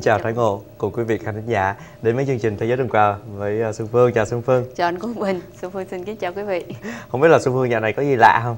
chào Thái Ngộ cùng quý vị khán giả đến với chương trình Thế giới tuần qua với Xuân Phương. Chào Xuân Phương. Chào anh Quốc Bình. Xuân Phương xin kính chào quý vị. Không biết là Xuân Phương dạo này có gì lạ không?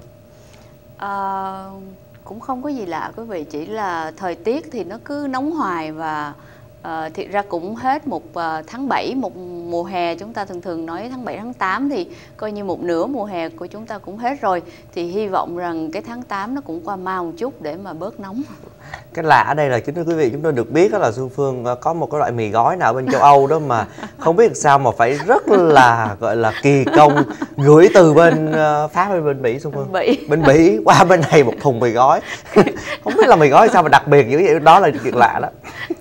Cũng không có gì lạ quý vị, chỉ là thời tiết thì nó cứ nóng hoài và thiệt ra cũng hết một tháng 7, một mùa hè. Chúng ta thường nói tháng 7, tháng 8 thì coi như một nửa mùa hè của chúng ta cũng hết rồi. Thì hy vọng rằng cái tháng 8 nó cũng qua mau một chút để mà bớt nóng. Cái lạ ở đây là kính thưa quý vị, chúng tôi được biết là Xuân Phương có một cái loại mì gói nào bên châu Âu đó mà không biết sao mà phải rất là gọi là kỳ công gửi từ bên Pháp hay bên Bỉ. Xuân Phương bên Bỉ qua bên này một thùng mì gói. Không biết là mì gói sao mà đặc biệt dữ vậy, đó là chuyện lạ đó.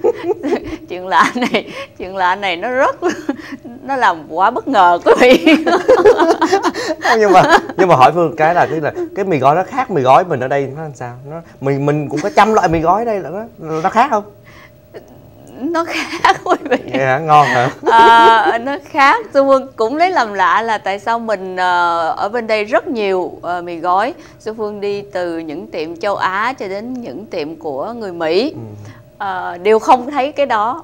chuyện lạ này nó làm quá bất ngờ quý vị. nhưng mà hỏi Phương cái là cái mì gói nó khác mì gói mình ở đây nó làm sao? Mình cũng có trăm loại mì gói ở đây, là nó khác không? Nó khác quý vị. Yeah, ngon hả? Nó khác. Xuân Phương cũng lấy làm lạ là tại sao mình ở bên đây rất nhiều mì gói. Xuân Phương đi từ những tiệm châu Á cho đến những tiệm của người Mỹ, đều không thấy cái đó,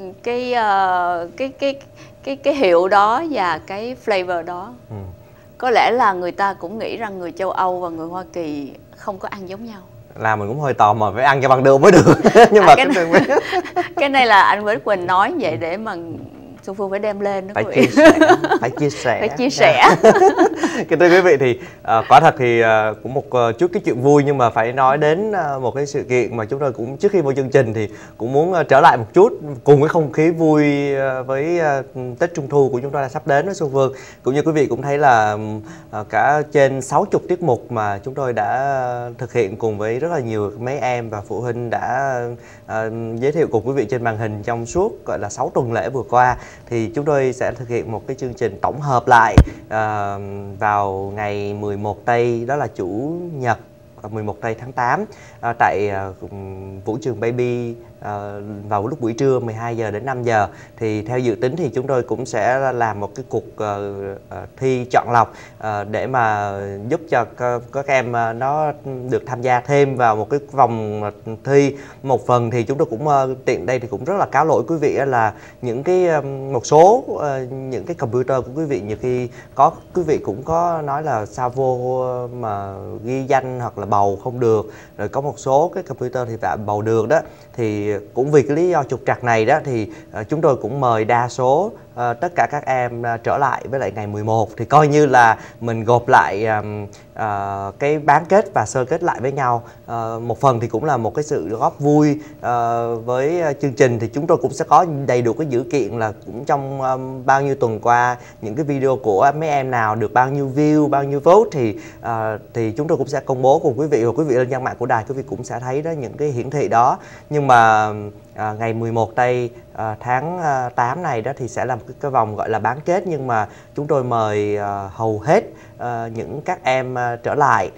cái hiệu đó và cái flavor đó. Có lẽ là người ta cũng nghĩ rằng người châu Âu và người Hoa Kỳ không có ăn giống nhau. Là mình cũng hơi tò mò phải ăn cho bằng được mới được. Nhưng mà cái này là anh Vĩnh Quỳnh nói vậy để mà Xuân Phương phải đem lên đó phải quý vị. Phải chia sẻ. Kính thưa quý vị, thì quả thật thì cũng một chút cái chuyện vui, nhưng mà phải nói đến một cái sự kiện mà chúng tôi cũng trước khi vô chương trình thì cũng muốn trở lại một chút cùng cái không khí vui với Tết Trung Thu của chúng ta đã sắp đến với Xuân Phương. Cũng như quý vị cũng thấy là cả trên 60 tiết mục mà chúng tôi đã thực hiện cùng với rất là nhiều mấy em và phụ huynh đã giới thiệu cùng quý vị trên màn hình trong suốt gọi là 6 tuần lễ vừa qua. Thì chúng tôi sẽ thực hiện một cái chương trình tổng hợp lại vào ngày 11 tây, đó là Chủ nhật 11 tây tháng 8 tại vũ trường Baby vào lúc buổi trưa 12 giờ đến 5 giờ. Thì theo dự tính thì chúng tôi cũng sẽ làm một cái cuộc thi chọn lọc để mà giúp cho các em nó được tham gia thêm vào một cái vòng thi. Một phần thì chúng tôi cũng tiện đây thì cũng rất là cáo lỗi quý vị là những cái một số những cái computer của quý vị nhiều khi có quý vị cũng có nói là sao vô mà ghi danh hoặc là bầu không được, rồi có một số cái computer thì đã bầu được đó. Thì cũng vì cái lý do trục trặc này đó thì chúng tôi cũng mời đa số tất cả các em trở lại với lại ngày 11, thì coi như là mình gộp lại cái bán kết và sơ kết lại với nhau. Một phần thì cũng là một cái sự góp vui với chương trình. Thì chúng tôi cũng sẽ có đầy đủ cái dữ kiện là cũng trong bao nhiêu tuần qua những cái video của mấy em nào được bao nhiêu view, bao nhiêu vote thì chúng tôi cũng sẽ công bố cùng quý vị, và quý vị lên trang mạng của đài quý vị cũng sẽ thấy đó những cái hiển thị đó. Nhưng mà ngày 11 tây tháng 8 này đó thì sẽ là một cái vòng gọi là bán kết, nhưng mà chúng tôi mời hầu hết những các em trở lại,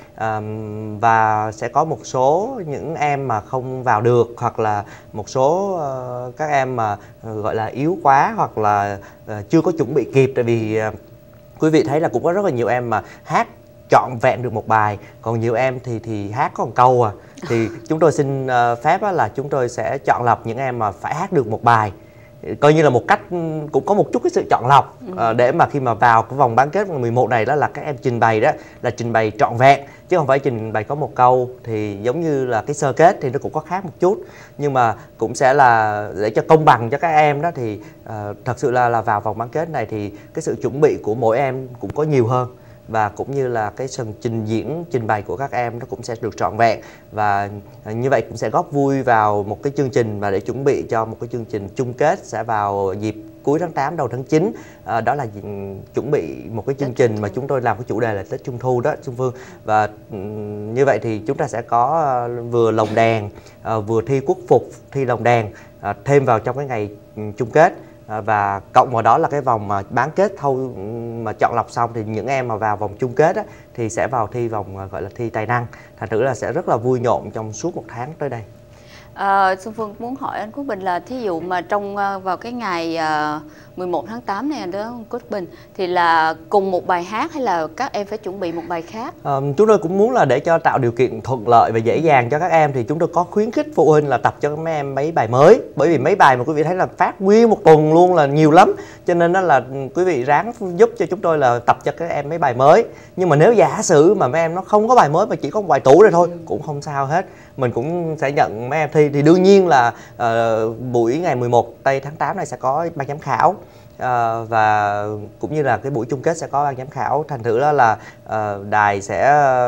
và sẽ có một số những em mà không vào được, hoặc là một số các em mà gọi là yếu quá hoặc là chưa có chuẩn bị kịp. Tại vì quý vị thấy là cũng có rất là nhiều em mà hát trọn vẹn được một bài, còn nhiều em thì hát có một câu thì chúng tôi xin phép là chúng tôi sẽ chọn lọc những em mà phải hát được một bài, coi như là một cách cũng có một chút cái sự chọn lọc để mà khi mà vào cái vòng bán kết vòng 11 này đó là các em trình bày đó là trình bày trọn vẹn, chứ không phải trình bày có một câu. Thì giống như là cái sơ kết thì nó cũng có khác một chút, nhưng mà cũng sẽ là để cho công bằng cho các em đó. Thì thật sự là vào vòng bán kết này thì cái sự chuẩn bị của mỗi em cũng có nhiều hơn, và cũng như là cái sân trình bày của các em nó cũng sẽ được trọn vẹn, và như vậy cũng sẽ góp vui vào một cái chương trình và để chuẩn bị cho một cái chương trình chung kết sẽ vào dịp cuối tháng 8 đầu tháng 9. Đó là chuẩn bị một cái chương trình mà chúng tôi làm cái chủ đề là Tết Trung Thu đó Xuân Phương. Và như vậy thì chúng ta sẽ có vừa lồng đèn, vừa thi quốc phục, thi lồng đèn thêm vào trong cái ngày chung kết. Và cộng vào đó là cái vòng mà bán kết mà chọn lọc xong thì những em mà vào vòng chung kết á, thì sẽ vào thi vòng gọi là thi tài năng. Thành thử là sẽ rất là vui nhộn trong suốt một tháng tới đây. Xuân Phương muốn hỏi anh Quốc Bình là thí dụ mà trong vào cái ngày 11 tháng 8 này đó anh Quốc Bình, thì là cùng một bài hát hay là các em phải chuẩn bị một bài khác? Chúng tôi cũng muốn là để cho tạo điều kiện thuận lợi và dễ dàng cho các em thì chúng tôi có khuyến khích phụ huynh là tập cho mấy em mấy bài mới, bởi vì mấy bài mà quý vị thấy là phát nguyên một tuần luôn là nhiều lắm, cho nên đó là quý vị ráng giúp cho chúng tôi là tập cho các em mấy bài mới. Nhưng mà nếu giả sử mà mấy em nó không có bài mới mà chỉ có một bài cũ rồi thôi cũng không sao hết, mình cũng sẽ nhận mấy em thi. Thì đương nhiên là buổi ngày 11 tây tháng 8 này sẽ có ban giám khảo, và cũng như là cái buổi chung kết sẽ có ban giám khảo. Thành thử đó là đài sẽ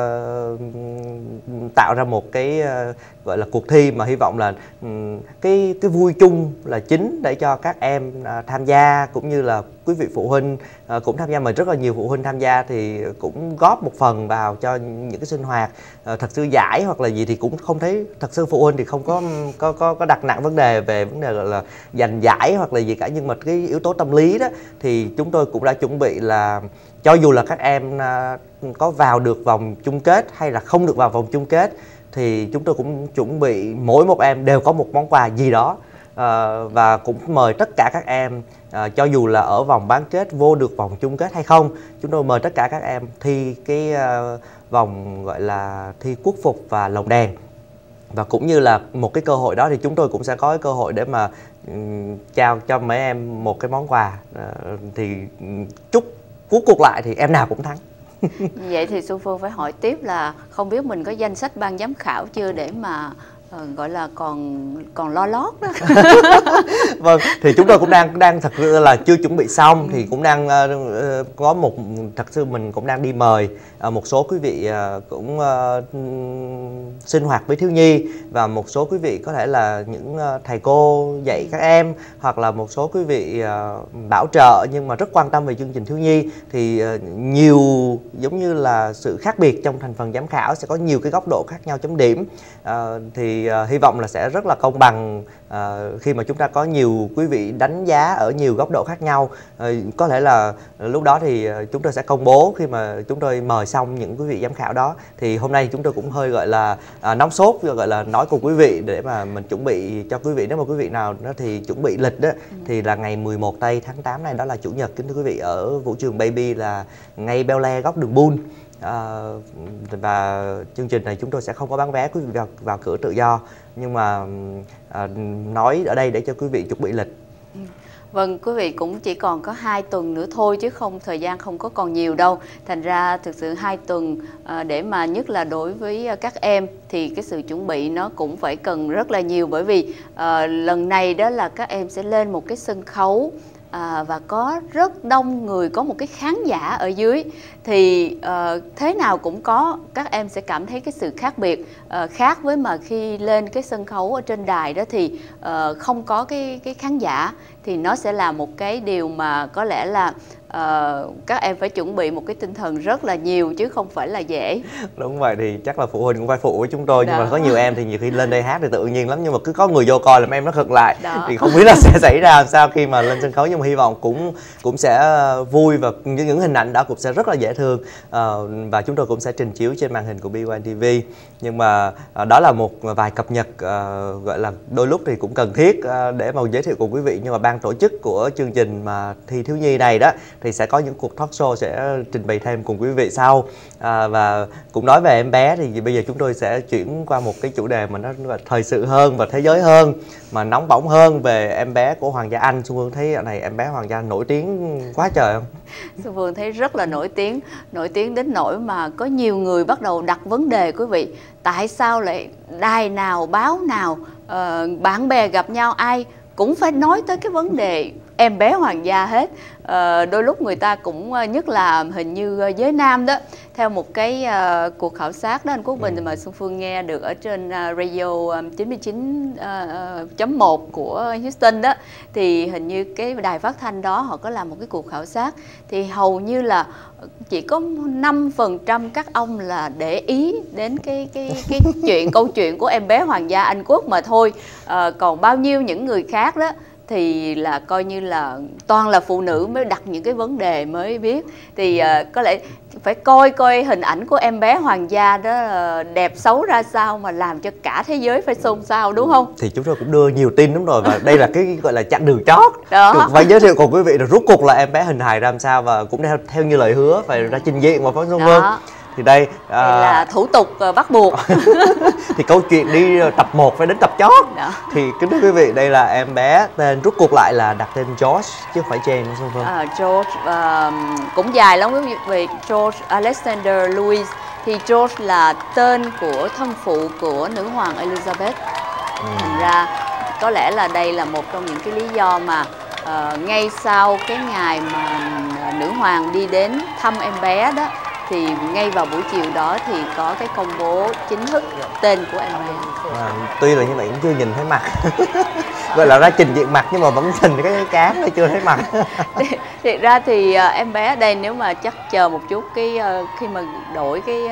tạo ra một cái gọi là cuộc thi mà hy vọng là cái vui chung là chính để cho các em tham gia, cũng như là quý vị phụ huynh cũng tham gia. Mà rất là nhiều phụ huynh tham gia thì cũng góp một phần vào cho những cái sinh hoạt. Thật sự giải hoặc là gì thì cũng không thấy, thật sự phụ huynh thì không có đặt nặng vấn đề về vấn đề gọi là giành giải hoặc là gì cả, nhưng mà cái yếu tố tâm lý đó thì chúng tôi cũng đã chuẩn bị là cho dù là các em có vào được vòng chung kết hay là không được vào vòng chung kết thì chúng tôi cũng chuẩn bị mỗi một em đều có một món quà gì đó, và cũng mời tất cả các em cho dù là ở vòng bán kết vô được vòng chung kết hay không, chúng tôi mời tất cả các em thi cái vòng gọi là thi quốc phục và lồng đèn. Và cũng như là một cái cơ hội đó thì chúng tôi cũng sẽ có cái cơ hội để mà trao cho mấy em một cái món quà, thì chúc cuối cuộc lại thì em nào cũng thắng. Vậy thì Xuân Phương phải hỏi tiếp là không biết mình có danh sách ban giám khảo chưa để mà gọi là còn lo lót đó. Vâng, thì chúng tôi cũng đang thật sự là chưa chuẩn bị xong, thì cũng đang có một, thật sự mình cũng đang đi mời một số quý vị cũng sinh hoạt với thiếu nhi, và một số quý vị có thể là những thầy cô dạy các em, hoặc là một số quý vị bảo trợ nhưng mà rất quan tâm về chương trình thiếu nhi. Thì nhiều giống như là sự khác biệt trong thành phần giám khảo, sẽ có nhiều cái góc độ khác nhau chấm điểm, thì hy vọng là sẽ rất là công bằng khi mà chúng ta có nhiều quý vị đánh giá ở nhiều góc độ khác nhau. Có thể là lúc đó thì chúng tôi sẽ công bố khi mà chúng tôi mời xong những quý vị giám khảo đó. Thì hôm nay chúng tôi cũng hơi gọi là nóng sốt, gọi là nói cùng quý vị để mà mình chuẩn bị cho quý vị. Nếu mà quý vị nào đó thì chuẩn bị lịch đó, thì là ngày 11 tây tháng 8 này, đó là chủ nhật, kính thưa quý vị, ở vũ trường Baby là ngay Bel Air góc đường Bull. Và chương trình này chúng tôi sẽ không có bán vé quý vị vào cửa tự do, nhưng mà nói ở đây để cho quý vị chuẩn bị lịch. Vâng, quý vị cũng chỉ còn có 2 tuần nữa thôi chứ thời gian không có còn nhiều đâu. Thành ra thực sự 2 tuần để mà nhất là đối với các em thì cái sự chuẩn bị nó cũng phải cần rất là nhiều, bởi vì lần này đó là các em sẽ lên một cái sân khấu và có rất đông người, có một cái khán giả ở dưới, thì thế nào cũng có, các em sẽ cảm thấy cái sự khác biệt, khác với mà khi lên cái sân khấu ở trên đài đó thì không có cái khán giả, thì nó sẽ là một cái điều mà có lẽ là các em phải chuẩn bị một cái tinh thần rất là nhiều chứ không phải là dễ. Đúng vậy, thì chắc là phụ huynh cũng phải phụ với chúng tôi. Nhưng mà có nhiều em thì nhiều khi lên đây hát thì tự nhiên lắm, nhưng mà cứ có người vô coi làm em nó khựng lại. Thì không biết là sẽ xảy ra làm sao khi mà lên sân khấu, nhưng mà hy vọng cũng sẽ vui, và những hình ảnh đó cũng sẽ rất là dễ thương, và chúng tôi cũng sẽ trình chiếu trên màn hình của BYTV. Nhưng mà đó là một vài cập nhật gọi là đôi lúc thì cũng cần thiết để mà giới thiệu cùng quý vị. Nhưng mà ban tổ chức của chương trình mà thi thiếu nhi này đó thì sẽ có những cuộc talk show sẽ trình bày thêm cùng quý vị sau. Và cũng nói về em bé thì bây giờ chúng tôi sẽ chuyển qua một cái chủ đề mà nó thời sự hơn và thế giới hơn, mà nóng bỏng hơn, về em bé của Hoàng Gia Anh. Xuân Phương thấy này em bé Hoàng Gia Anh nổi tiếng quá trời không? Xuân Phương thấy rất là nổi tiếng đến nỗi mà có nhiều người bắt đầu đặt vấn đề quý vị, tại sao lại đài nào báo nào bạn bè gặp nhau ai cũng phải nói tới cái vấn đề em bé Hoàng Gia hết. Đôi lúc người ta cũng, nhất là hình như giới nam đó, theo một cái cuộc khảo sát đó anh Quốc Bình mà Xuân Phương nghe được ở trên radio 99.1 của Houston đó, thì hình như cái đài phát thanh đó họ có làm một cái cuộc khảo sát, thì hầu như là chỉ có 5% các ông là để ý đến cái câu chuyện của em bé Hoàng Gia Anh Quốc mà thôi. Còn bao nhiêu những người khác đó thì là coi như là toàn là phụ nữ mới đặt những cái vấn đề mới biết. Thì có lẽ phải coi hình ảnh của em bé hoàng gia đó đẹp xấu ra sao mà làm cho cả thế giới phải xôn xao, đúng không? Thì chúng tôi cũng đưa nhiều tin đúng rồi, và đây là cái gọi là chặng đường chót đó. Và giới thiệu cùng quý vị là rốt cuộc là em bé hình hài ra làm sao, và cũng theo như lời hứa phải ra trình diện và Phó Xuân Phương. Thì đây là thủ tục bắt buộc. Thì câu chuyện đi tập 1 phải đến tập chót đó. Thì kính thưa quý vị, đây là em bé tên rốt cuộc lại là đặt tên George chứ không phải Jane, đúng không? George cũng dài lắm quý vị. George Alexander Louis. Thì George là tên của thân phụ của nữ hoàng Elizabeth. Thành ra có lẽ là đây là một trong những cái lý do mà ngay sau cái ngày mà nữ hoàng đi đến thăm em bé đó, thì ngay vào buổi chiều đó thì có cái công bố chính thức tên của em bé. Tuy là như vậy cũng chưa nhìn thấy mặt. Gọi là ra trình diện mặt nhưng mà vẫn nhìn cái cán thôi, chưa thấy mặt. Thiệt ra thì em bé ở đây, nếu mà chắc chờ một chút khi mà đổi cái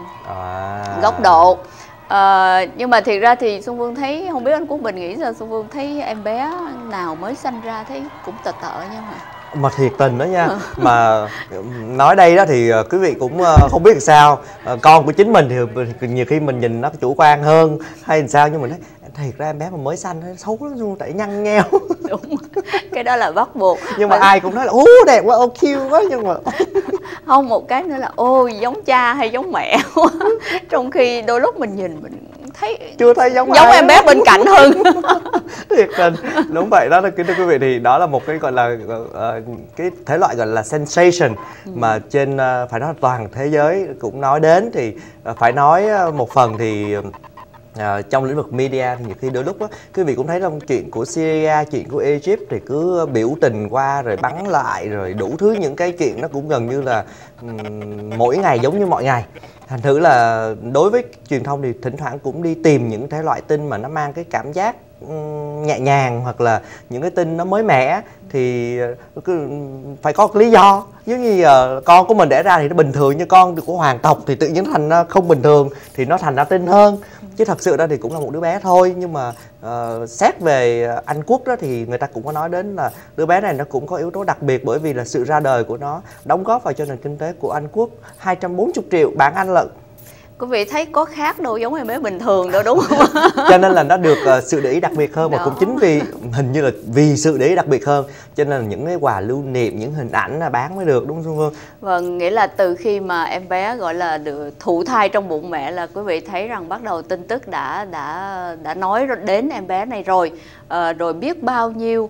góc độ. Nhưng mà thiệt ra thì Xuân Phương thấy, không biết anh Quốc Bình nghĩ sao, Xuân Phương thấy em bé nào mới sanh ra thấy cũng tợ nha mà. Mà thiệt tình đó nha. Mà nói đây đó thì quý vị cũng không biết làm sao. Con của chính mình thì nhiều khi mình nhìn nó chủ quan hơn hay làm sao, nhưng mình thấy thiệt ra em bé mà mới sanh nó xấu lắm luôn, tại nhăn nheo. Đúng, cái đó là bắt buộc. Nhưng mà ai cũng nói là đẹp quá, cute quá, nhưng mà không, một cái nữa là giống cha hay giống mẹ quá. Trong khi đôi lúc mình nhìn mình thấy chưa thấy giống em bé bên cạnh hơn. Thiệt tình, đúng vậy đó. Kính thưa quý vị, thì đó là một cái gọi là cái thể loại gọi là sensation mà trên phải nói toàn thế giới cũng nói đến. Thì phải nói một phần thì trong lĩnh vực media thì nhiều khi đôi lúc đó, quý vị cũng thấy trong chuyện của Syria, chuyện của Egypt thì cứ biểu tình qua rồi bắn lại rồi đủ thứ, những cái chuyện nó cũng gần như là mỗi ngày giống như mọi ngày. Thành thử là đối với truyền thông thì thỉnh thoảng cũng đi tìm những thể loại tin mà nó mang cái cảm giác nhẹ nhàng, hoặc là những cái tin nó mới mẻ, thì phải có lý do. Giống như con của mình đẻ ra thì nó bình thường, như con của hoàng tộc thì tự nhiên thành nó không bình thường, thì nó thành ra tin hơn. Chứ thật sự ra thì cũng là một đứa bé thôi. Nhưng mà xét về Anh Quốc đó thì người ta cũng có nói đến là đứa bé này nó cũng có yếu tố đặc biệt, bởi vì là sự ra đời của nó đóng góp vào cho nền kinh tế của Anh Quốc 240 triệu bảng Anh lận. Quý vị thấy có khác đâu giống em bé bình thường đâu, đúng không? Cho nên là nó được sự để ý đặc biệt hơn. Và cũng chính vì hình như là vì sự để ý đặc biệt hơn cho nên là những cái quà lưu niệm, những hình ảnh là bán mới được, đúng không? Vâng, nghĩa là từ khi mà em bé gọi là được thụ thai trong bụng mẹ là quý vị thấy rằng bắt đầu tin tức đã nói đến em bé này rồi. Rồi biết bao nhiêu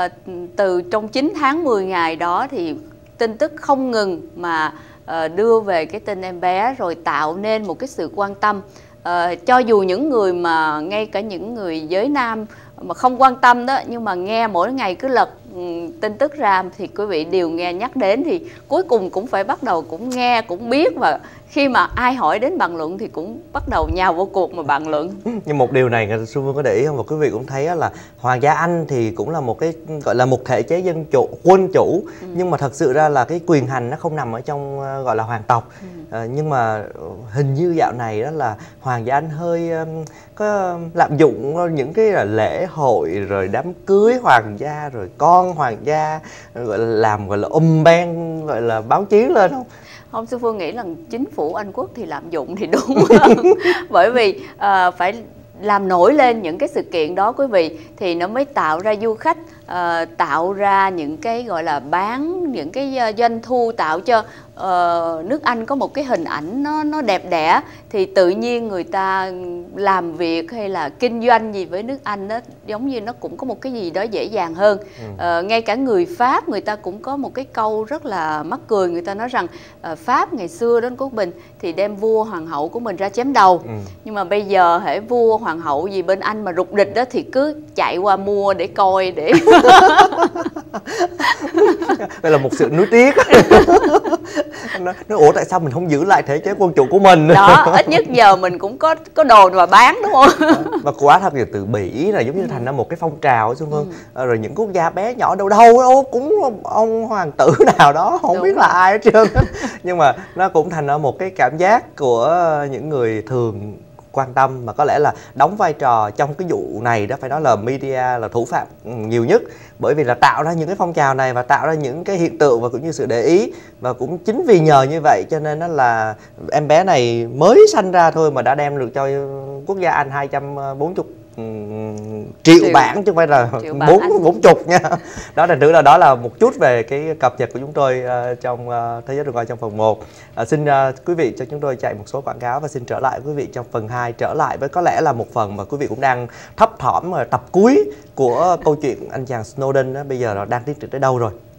từ trong 9 tháng 10 ngày đó thì tin tức không ngừng mà đưa về cái tin em bé, rồi tạo nên một cái sự quan tâm. Cho dù những người mà ngay cả những người giới nam mà không quan tâm đó, nhưng mà nghe mỗi ngày cứ lật tin tức ra thì quý vị đều nghe nhắc đến, thì cuối cùng cũng phải bắt đầu cũng nghe cũng biết, và khi mà ai hỏi đến bàn luận thì cũng bắt đầu nhào vô cuộc mà bàn luận. Nhưng một điều này Xuân Phương có để ý không, và quý vị cũng thấy là Hoàng gia Anh thì cũng là một cái gọi là một thể chế dân chủ, quân chủ, nhưng mà thật sự ra là cái quyền hành nó không nằm ở trong gọi là hoàng tộc. Nhưng mà hình như dạo này đó là Hoàng gia Anh hơi có lạm dụng những cái là lễ hội rồi đám cưới hoàng gia rồi con hoàng gia, gọi là làm gọi là ben gọi là báo chí lên không? Không, Sư Phương nghĩ là chính phủ Anh Quốc thì lạm dụng thì đúng. Bởi vì phải làm nổi lên những cái sự kiện đó quý vị, thì nó mới tạo ra du khách, tạo ra những cái gọi là bán những cái doanh thu, tạo cho nước Anh có một cái hình ảnh nó đẹp đẽ, thì tự nhiên người ta làm việc hay là kinh doanh gì với nước Anh đó giống như nó cũng có một cái gì đó dễ dàng hơn. Ngay cả người Pháp người ta cũng có một cái câu rất là mắc cười, người ta nói rằng Pháp ngày xưa đó Quốc Bình thì đem vua hoàng hậu của mình ra chém đầu, nhưng mà bây giờ hễ vua hoàng hậu gì bên Anh mà rục rịch đó thì cứ chạy qua mua để coi để đây là một sự nuối tiếc. Nó ủa tại sao mình không giữ lại thể chế quân chủ của mình đó, ít nhất giờ mình cũng có đồ mà bán, đúng không? Và quá thật là từ Bỉ là giống như thành ra một cái phong trào Xuân Phương. Rồi những quốc gia bé nhỏ đâu cũng ông hoàng tử nào đó không biết là ai hết trơn. Nhưng mà nó cũng thành ra một cái cảm giác của những người thường quan tâm, mà có lẽ là đóng vai trò trong cái vụ này đó phải nói là media là thủ phạm nhiều nhất, bởi vì là tạo ra những cái phong trào này và tạo ra những cái hiện tượng và cũng như sự để ý. Và cũng chính vì nhờ như vậy cho nên nó là em bé này mới sanh ra thôi mà đã đem được cho quốc gia Anh 240 triệu bảng, chứ không phải là 40 nha. Đó thành thử là đó là một chút về cái cập nhật của chúng tôi trong Thế giới Đường Coi trong phần 1. Xin quý vị cho chúng tôi chạy một số quảng cáo và xin trở lại quý vị trong phần 2, trở lại với có lẽ là một phần mà quý vị cũng đang thấp thỏm tập cuối của câu chuyện anh chàng Snowden đó, bây giờ nó đang tiến triển tới đâu rồi.